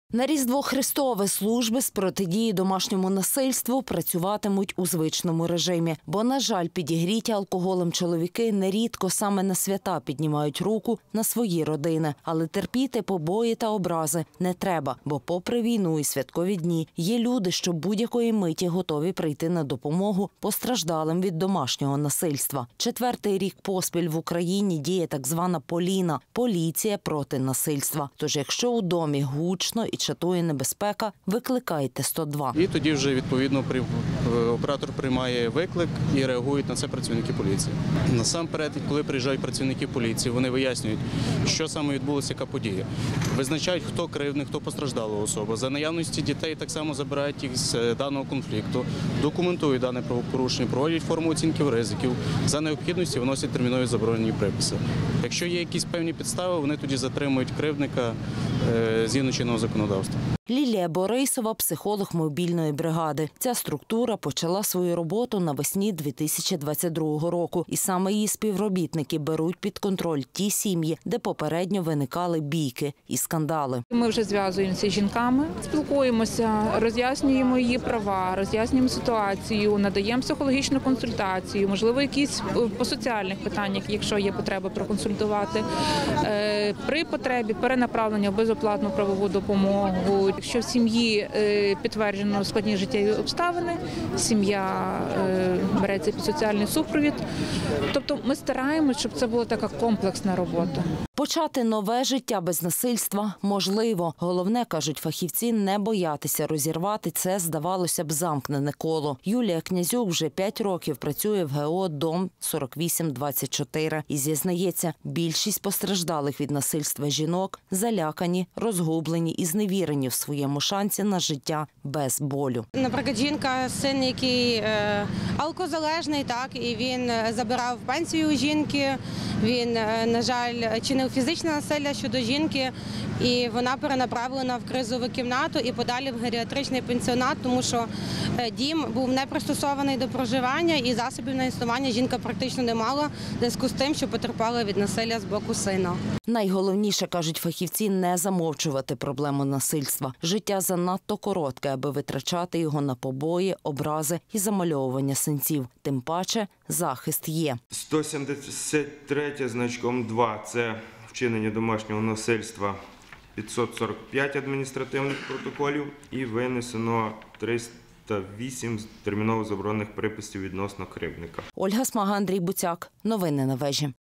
На Різдво Христове служби з протидії домашньому насильству працюватимуть у звичному режимі. Бо, на жаль, підігріті алкоголем чоловіки нерідко саме на свята піднімають руку на свої родини. Але терпіти побої та образи не треба, бо попри війну і святкові дні є люди, що будь-якої миті готові прийти на допомогу постраждалим від домашнього насильства. 4-й рік поспіль в Україні діє так звана Поліна – поліція проти насильства. Тож якщо у домі гучно і чатує небезпека, викликайте 102. І тоді вже, відповідно, оператор приймає виклик і реагують на це працівники поліції. Насамперед, коли приїжджають працівники поліції, вони вияснюють, що саме відбулося, яка подія. Визначають, хто кривдник, хто постраждала особа. За наявності дітей так само забирають їх з даного конфлікту, документують дане правопорушення, проводять форму оцінки ризиків. За необхідності вносять термінові заборонені приписи. Якщо є якісь певні підстави, вони тоді затримують кривдника згідно чинного законодавства. Лілія Борисова – психолог мобільної бригади. Ця структура почала свою роботу навесні 2022 року. І саме її співробітники беруть під контроль ті сім'ї, де попередньо виникали бійки і скандали. Ми вже зв'язуємося з жінками, спілкуємося, роз'яснюємо її права, роз'яснюємо ситуацію, надаємо психологічну консультацію, можливо, якісь по соціальних питаннях, якщо є потреба проконсультувати. При потребі перенаправлення в безоплатну правову допомогу. Якщо в сім'ї підтверджено складні життєві обставини, сім'я береться під соціальний супровід. Тобто ми стараємося, щоб це була така комплексна робота. Почати нове життя без насильства можливо. Головне, кажуть фахівці, не боятися розірвати це, здавалося б, замкнене коло. Юлія Князюк вже 5 років працює в ГО «Дом 4824» і зізнається, більшість постраждалих від насильства жінок залякані, розгублені і зневірені в своєму шансі на життя без болю. Наприклад, жінка, син, який алкозалежний, і він забирав пенсію у жінки, він, на жаль, чинив фізичне насилля щодо жінки, і вона перенаправлена в кризову кімнату і подалі в геріатричний пенсіонат, тому що дім був не пристосований до проживання і засобів на існування жінка практично не мала, в зв'язку з тим, що потерпала від насилля з боку сина. Найголовніше, кажуть фахівці, не замовчувати проблему насильства. Життя занадто коротке, аби витрачати його на побої, образи і замальовування синців. Тим паче захист є. 173 значком 2 – це вчинення домашнього насильства, 545 адміністративних протоколів і винесено 308 терміново заборонених приписів відносно кривдника. Ольга Смага, Андрій Буцяк. Новини на вежі.